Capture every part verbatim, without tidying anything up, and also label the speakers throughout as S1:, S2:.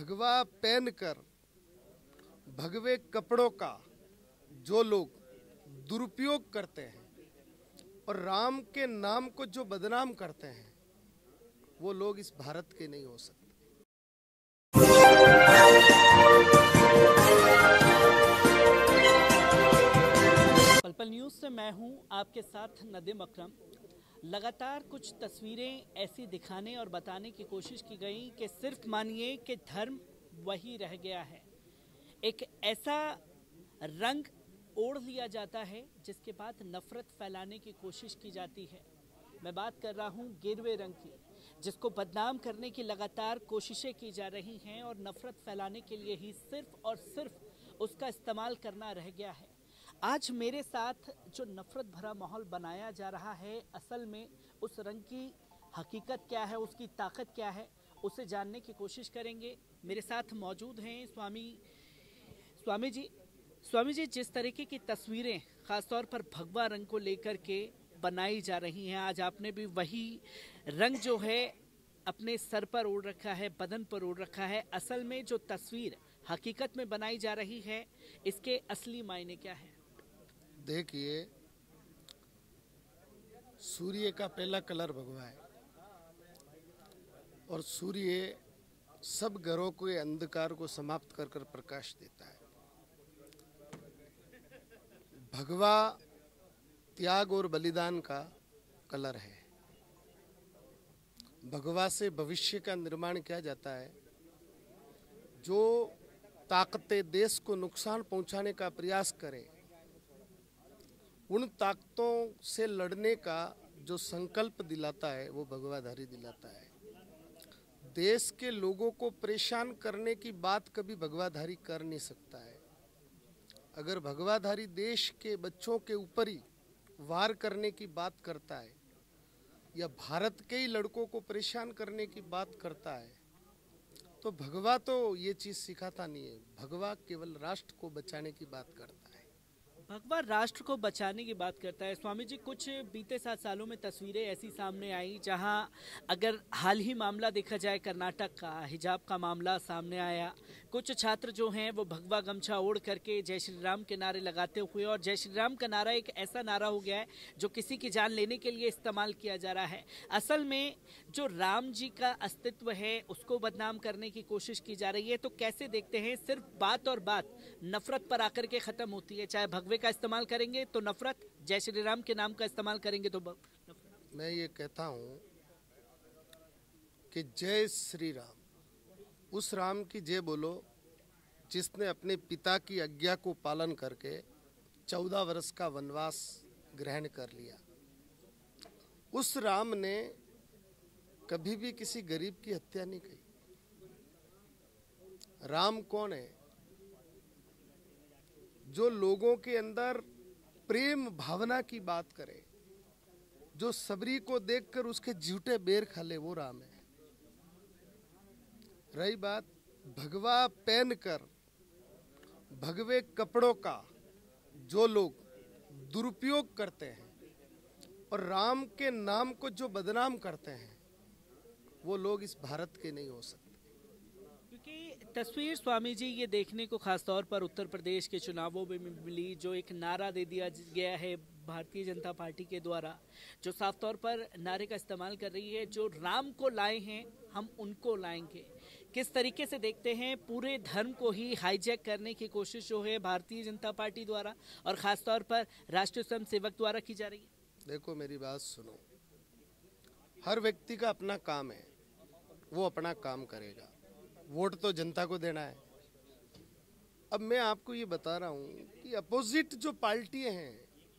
S1: भगवा पहनकर भगवे कपड़ों का जो लोग दुरुपयोग करते हैं और राम के नाम को जो बदनाम करते हैं वो लोग इस भारत के नहीं हो सकते।
S2: पल पल न्यूज़ से मैं हूं आपके साथ नदीम अकरम। लगातार कुछ तस्वीरें ऐसी दिखाने और बताने की कोशिश की गई कि सिर्फ मानिए कि धर्म वही रह गया है। एक ऐसा रंग ओढ़ लिया जाता है जिसके बाद नफरत फैलाने की कोशिश की जाती है। मैं बात कर रहा हूं गेरुए रंग की, जिसको बदनाम करने की लगातार कोशिशें की जा रही हैं और नफरत फैलाने के लिए ही सिर्फ और सिर्फ उसका इस्तेमाल करना रह गया है। आज मेरे साथ जो नफरत भरा माहौल बनाया जा रहा है, असल में उस रंग की हकीकत क्या है, उसकी ताकत क्या है, उसे जानने की कोशिश करेंगे। मेरे साथ मौजूद हैं स्वामी स्वामी जी स्वामी जी जिस तरीके की तस्वीरें खासतौर पर भगवा रंग को लेकर के बनाई जा रही हैं, आज आपने भी वही रंग जो है अपने सर पर ओढ़ रखा है, बदन पर ओढ़ रखा है। असल में जो तस्वीर हकीकत में बनाई जा रही है, इसके असली मायने क्या है?
S1: देखिए, सूर्य का पहला कलर भगवा है और सूर्य सब घरों के अंधकार को समाप्त कर कर प्रकाश देता है। भगवा त्याग और बलिदान का कलर है। भगवा से भविष्य का निर्माण किया जाता है। जो ताकतें देश को नुकसान पहुंचाने का प्रयास करें, उन ताकतों से लड़ने का जो संकल्प दिलाता है वो भगवाधारी दिलाता है। देश के लोगों को परेशान करने की बात कभी भगवाधारी कर नहीं सकता है। अगर भगवाधारी देश के बच्चों के ऊपर ही वार करने की बात करता है या भारत के ही लड़कों को परेशान करने की बात करता है तो भगवा तो ये चीज़ सिखाता नहीं है। भगवा केवल राष्ट्र को बचाने की बात करता है।
S2: भगवा राष्ट्र को बचाने की बात करता है। स्वामी जी, कुछ बीते सात सालों में तस्वीरें ऐसी सामने आई जहां अगर हाल ही मामला देखा जाए कर्नाटक का, हिजाब का मामला सामने आया। कुछ छात्र जो हैं वो भगवा गमछा ओढ़ करके जय श्री राम के नारे लगाते हुए, और जय श्री राम का नारा एक ऐसा नारा हो गया है जो किसी की जान लेने के लिए इस्तेमाल किया जा रहा है। असल में जो राम जी का अस्तित्व है उसको बदनाम करने की कोशिश की जा रही है। तो कैसे देखते हैं, सिर्फ बात और बात नफरत पर आकर के खत्म होती है। चाहे भगवे का इस्तेमाल करेंगे तो नफरत, जय श्री राम के नाम का इस्तेमाल करेंगे तो नफरत।
S1: मैं ये कहता हूँ कि जय श्री राम, उस राम की जय बोलो जिसने अपने पिता की आज्ञा को पालन करके चौदह वर्ष का वनवास ग्रहण कर लिया। उस राम ने कभी भी किसी गरीब की हत्या नहीं की। राम कौन है? जो लोगों के अंदर प्रेम भावना की बात करे, जो सबरी को देखकर उसके झूठे बेर खा ले, वो राम है। रही बात भगवा पहनकर भगवे कपड़ों का जो लोग दुरुपयोग करते हैं और राम के नाम को जो बदनाम करते हैं वो लोग इस भारत के नहीं हो सकते।
S2: क्योंकि तस्वीर स्वामी जी ये देखने को खासतौर पर उत्तर प्रदेश के चुनावों में मिली, जो एक नारा दे दिया गया है भारतीय जनता पार्टी के द्वारा, जो साफ तौर पर नारे का इस्तेमाल कर रही है, जो राम को लाए हैं हम उनको लाएंगे। किस तरीके से देखते हैं पूरे धर्म को ही हाईजैक करने की कोशिश जो है भारतीय जनता पार्टी द्वारा और खासतौर पर राष्ट्रीय स्वयं सेवक द्वारा की जा रही है?
S1: देखो, मेरी बात सुनो। हर व्यक्ति का अपना काम है, वो अपना काम करेगा। वोट तो जनता को देना है। अब मैं आपको ये बता रहा हूं कि अपोजिट जो पार्टियां हैं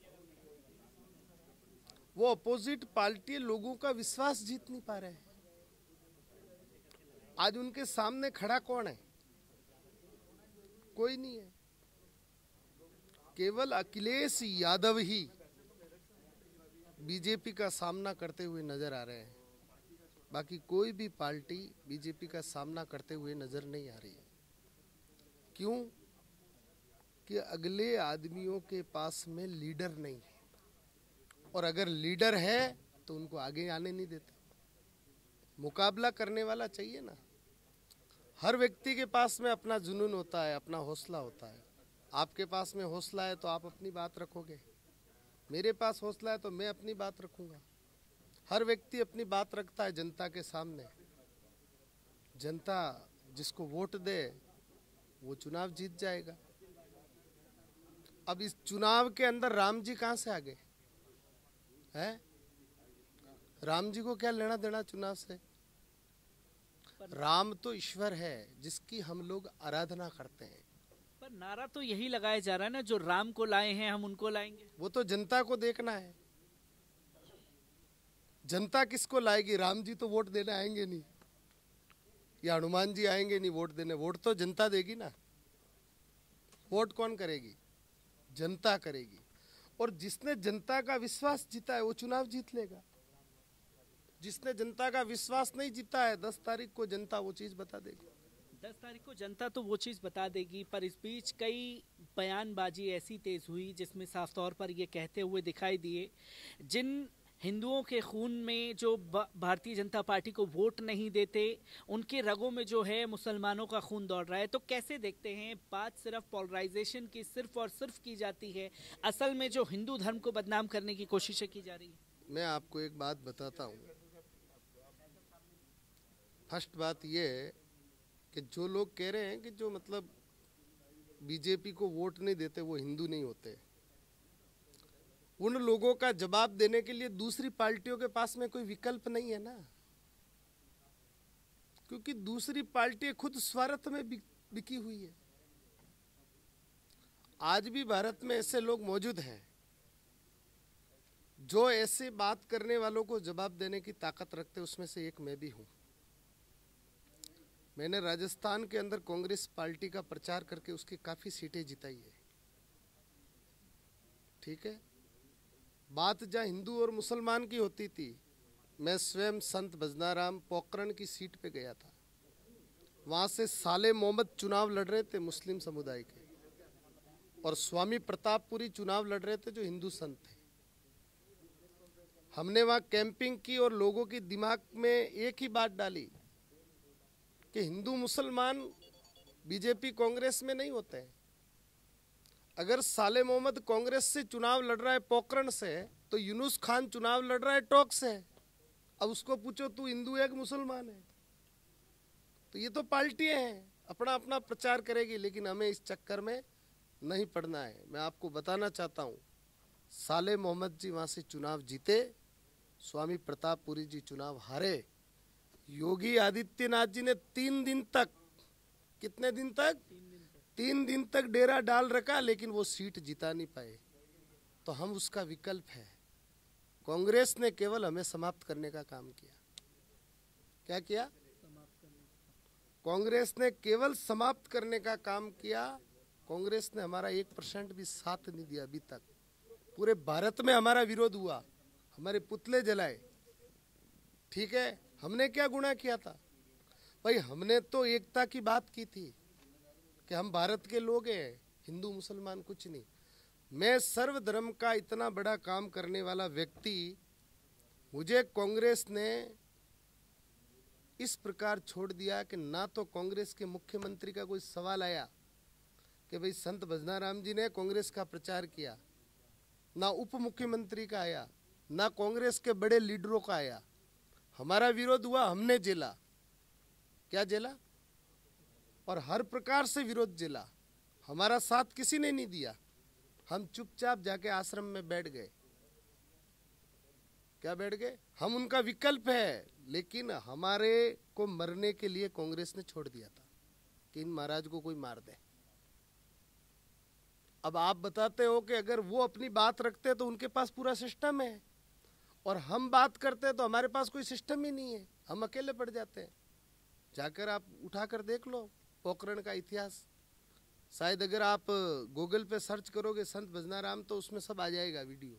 S1: वो अपोजिट पार्टी लोगों का विश्वास जीत नहीं पा रहे हैं। आज उनके सामने खड़ा कौन है? कोई नहीं है। केवल अखिलेश यादव ही बीजेपी का सामना करते हुए नजर आ रहे हैं। बाकी कोई भी पार्टी बीजेपी का सामना करते हुए नजर नहीं आ रही है। क्यों? कि अगले आदमियों के पास में लीडर नहीं है, और अगर लीडर है तो उनको आगे आने नहीं देते। मुकाबला करने वाला चाहिए ना। हर व्यक्ति के पास में अपना जुनून होता है, अपना हौसला होता है। आपके पास में हौसला है तो आप अपनी बात रखोगे, मेरे पास हौसला है तो मैं अपनी बात रखूंगा। हर व्यक्ति अपनी बात रखता है जनता के सामने। जनता जिसको वोट दे वो चुनाव जीत जाएगा। अब इस चुनाव के अंदर राम जी कहां से आ गए हैं? राम जी को क्या लेना देना चुनाव से? राम तो ईश्वर है जिसकी हम लोग आराधना करते हैं।
S2: पर नारा तो यही लगाया जा रहा है ना, जो राम को लाए हैं हम उनको लाएंगे।
S1: वो तो जनता को देखना है, जनता किसको लाएगी? राम जी तो वोट देने आएंगे नहीं, या हनुमान जी आएंगे नहीं वोट देने। वोट तो जनता देगी ना। वोट कौन करेगी? जनता करेगी। और जिसने जनता का विश्वास जीता है वो चुनाव जीत लेगा। जिसने जनता का विश्वास नहीं जीता है, दस तारीख को जनता वो चीज बता देगी।
S2: दस तारीख को जनता तो वो चीज़ बता देगी, पर इस बीच कई बयानबाजी ऐसी तेज हुई जिसमें साफ तौर पर ये कहते हुए दिखाई दिए, जिन हिंदुओं के खून में जो भारतीय जनता पार्टी को वोट नहीं देते, उनके रगों में जो है मुसलमानों का खून दौड़ रहा है। तो कैसे देखते हैं? बात सिर्फ पोलराइजेशन की सिर्फ और सिर्फ की जाती है, असल में जो हिंदू धर्म को बदनाम करने की कोशिशें की जा रही है।
S1: मैं आपको एक बात बताता हूँ। फर्स्ट बात ये है कि जो लोग कह रहे हैं कि जो मतलब बीजेपी को वोट नहीं देते वो हिंदू नहीं होते, उन लोगों का जवाब देने के लिए दूसरी पार्टियों के पास में कोई विकल्प नहीं है ना। क्योंकि दूसरी पार्टी खुद स्वार्थ में बिकी हुई है। आज भी भारत में ऐसे लोग मौजूद हैं जो ऐसे बात करने वालों को जवाब देने की ताकत रखते, उसमें से एक मैं भी हूं। मैंने राजस्थान के अंदर कांग्रेस पार्टी का प्रचार करके उसकी काफी सीटें जिताई है। ठीक है, बात जहां हिंदू और मुसलमान की होती थी, मैं स्वयं संत भजनाराम पोखरण की सीट पे गया था। वहां से साले मोहम्मद चुनाव लड़ रहे थे मुस्लिम समुदाय के, और स्वामी प्रतापपुरी चुनाव लड़ रहे थे जो हिंदू संत थे। हमने वहां कैंपिंग की और लोगों के दिमाग में एक ही बात डाली कि हिंदू मुसलमान बीजेपी कांग्रेस में नहीं होते हैं। अगर साले मोहम्मद कांग्रेस से चुनाव लड़ रहा है पोखरण से, तो यूनुस खान चुनाव लड़ रहा है टोंक से। अब उसको पूछो तू हिंदू है कि मुसलमान है? तो ये तो पार्टियां हैं, अपना अपना प्रचार करेगी, लेकिन हमें इस चक्कर में नहीं पड़ना है। मैं आपको बताना चाहता हूँ, साले मोहम्मद जी वहां से चुनाव जीते, स्वामी प्रतापपुरी जी चुनाव हारे। योगी आदित्यनाथ जी ने तीन दिन तक, कितने दिन तक? तीन दिन तक डेरा डाल रखा, लेकिन वो सीट जिता नहीं पाए। तो हम उसका विकल्प है। कांग्रेस ने केवल हमें समाप्त करने का काम किया। क्या किया? कांग्रेस ने केवल समाप्त करने का काम किया। कांग्रेस ने हमारा एक परसेंट भी साथ नहीं दिया अभी तक। पूरे भारत में हमारा विरोध हुआ, हमारे पुतले जलाए। ठीक है, हमने क्या गुनाह किया था भाई? हमने तो एकता की बात की थी कि हम भारत के लोग हैं, हिंदू मुसलमान कुछ नहीं। मैं सर्वधर्म का इतना बड़ा काम करने वाला व्यक्ति, मुझे कांग्रेस ने इस प्रकार छोड़ दिया कि ना तो कांग्रेस के मुख्यमंत्री का कोई सवाल आया कि भाई संत भजनाराम जी ने कांग्रेस का प्रचार किया, ना उप मुख्यमंत्री का आया, ना कांग्रेस के बड़े लीडरों का आया। हमारा विरोध हुआ, हमने जेला। क्या जेला? और हर प्रकार से विरोध जेला। हमारा साथ किसी ने नहीं दिया। हम चुपचाप जाके आश्रम में बैठ गए। क्या बैठ गए? हम उनका विकल्प है, लेकिन हमारे को मरने के लिए कांग्रेस ने छोड़ दिया था कि इन महाराज को कोई मार दे। अब आप बताते हो कि अगर वो अपनी बात रखते तो उनके पास पूरा सिस्टम है, और हम बात करते तो हमारे पास कोई सिस्टम ही नहीं है, हम अकेले पड़ जाते हैं। जाकर आप उठाकर देख लो पोखरण का इतिहास। शायद अगर आप गूगल पे सर्च करोगे संत भजनाराम तो उसमें सब आ जाएगा वीडियो।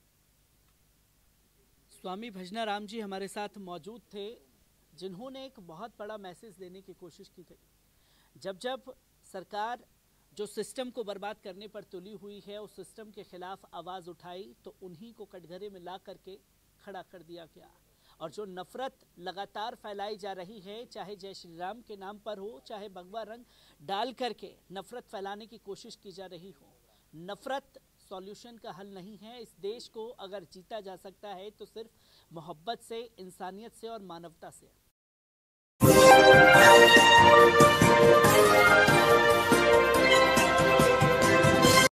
S2: स्वामी भजनाराम जी हमारे साथ मौजूद थे, जिन्होंने एक बहुत बड़ा मैसेज देने की कोशिश की थी। जब जब सरकार जो सिस्टम को बर्बाद करने पर तुली हुई है, उस सिस्टम के खिलाफ आवाज़ उठाई तो उन्हीं को कटघरे में ला करके खड़ा कर दिया गया। और जो नफरत लगातार फैलाई जा रही है, चाहे जय श्री राम के नाम पर हो, चाहे भगवा रंग डाल करके नफरत फैलाने की कोशिश की जा रही हो, नफरत सॉल्यूशन का हल नहीं है। इस देश को अगर जीता जा सकता है तो सिर्फ मोहब्बत से, इंसानियत से और मानवता से।